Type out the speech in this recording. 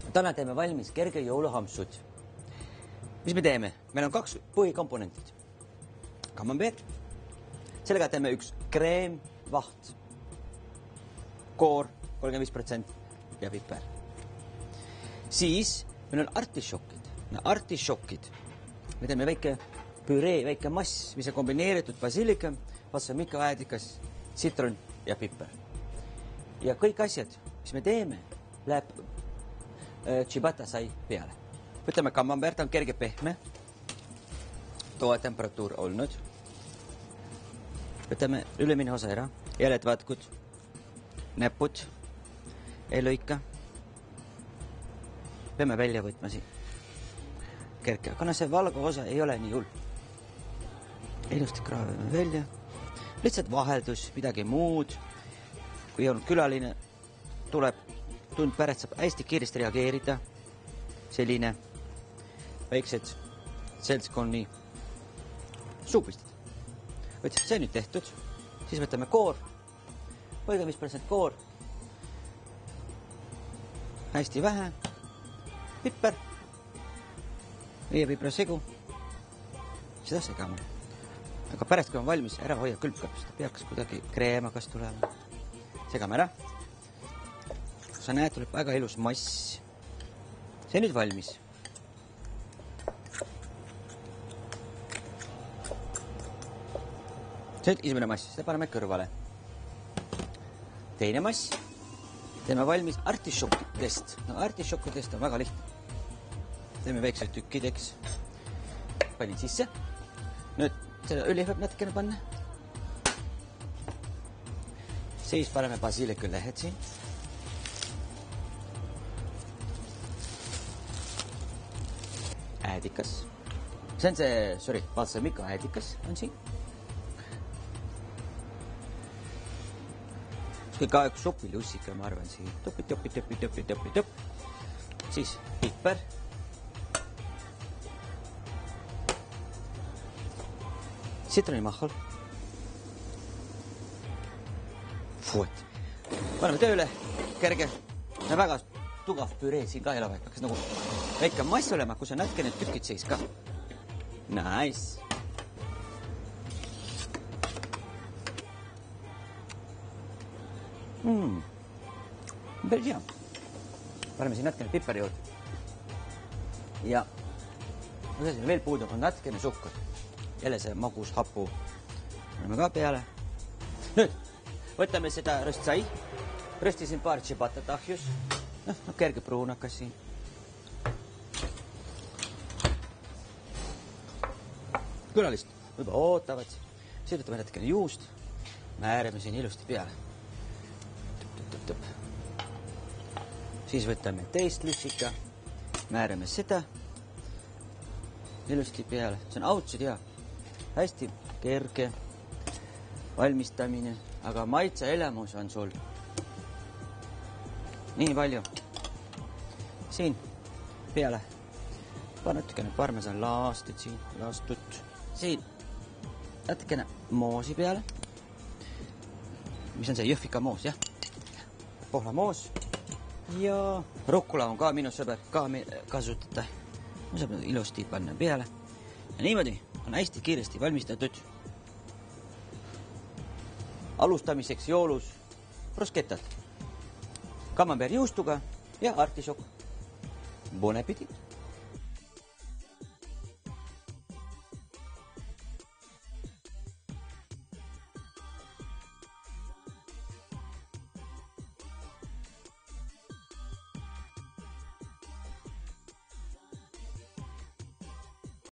Täna teeme valmis kerge jõuluhampsud. Mis me teeme? Meil on 2 põhikomponentid. Camembert. Sellega teeme üks kreemvaht. Koor 35% ja piper. Siis meil on artišokid. Artišokid. Me teeme väike püree, väike mass, mis on kombineeritud basilika, balsamika, aedikas, sitron ja piper. Ja kõik asjad, mis me teeme, läheb ciabatta sai peale. Võtame camembert, on kerge pehme. Toatemperatuur olnud. Võtame ülemine osa ära. Jäljed vatkud, näpud, ei lõika. Peame välja võtma siin. Kerke, kuna see valge osa ei ole nii hull. Ilusti kraavime välja. Lihtsalt vaheldus, midagi muud. Kui on külaline, tuleb tund pärast saab hästi kiiresti reageerida. Selline väiksed seltskonni suupistid. Võtsid, see nüüd tehtud. Siis võtame koor. 35% koor. Hästi vähe. Piper. Viie segu. Seda segame. Aga pärast, kui on valmis, ära hoia külmkap. Seda peaks kuidagi kreemakas tulema. Segame ära. Sa näed, tuleb väga ilus mass. See nüüd valmis. See nüüd esimene mass. Seda paneme kõrvale. Teine mass. Teeme valmis artišokkidest. Artišokkidest on väga lihtne. Teeme väiksed tükkideks. Panin sisse. Nüüd seda õli võib natukene panna. Siis paneme basiliku lehed siin. Äädikas. See on see, balsamika äädikas on siin. Ka üks sopilussika, ma arvan siin. Topi. Siis piper. Sitronimahval. Fuut. Paneme tööle. Kerge. Ja väga tugav püree siin ka elab. Hakkas nagu väike mass olema, kus on natuke need tükid seis ka. Nice. Päris hea. Paneme siin natkene piperi juurde. Ja veel puudu on natkene suhkur. Jälle see magus hapu. Paneme ka peale. Nüüd võtame seda röstsai. Röstisin paar ciabattat ahjus. Kerge pruunakas siin. Külalist juba ootavad. Siis võtame natkene juust. Määrame siin ilusti peale. Siis võtame teist lussika, määrame seda ilusti peale. See on autsid hea, hästi kerge valmistamine, aga maitse elamus on sul nii palju. Siin peale natukene parmesan laastud siin, siin natukene moosi peale. Mis on see jõhvika moos, jah? Pohla moos. Ja rukkula on ka minu sõber ka kasutada. Ma saab ilusti panna peale. Ja niimoodi on hästi kiiresti valmistatud. Alustamiseks joolus bruschettad. Camembert juustuga ja artišok. Bon appetit!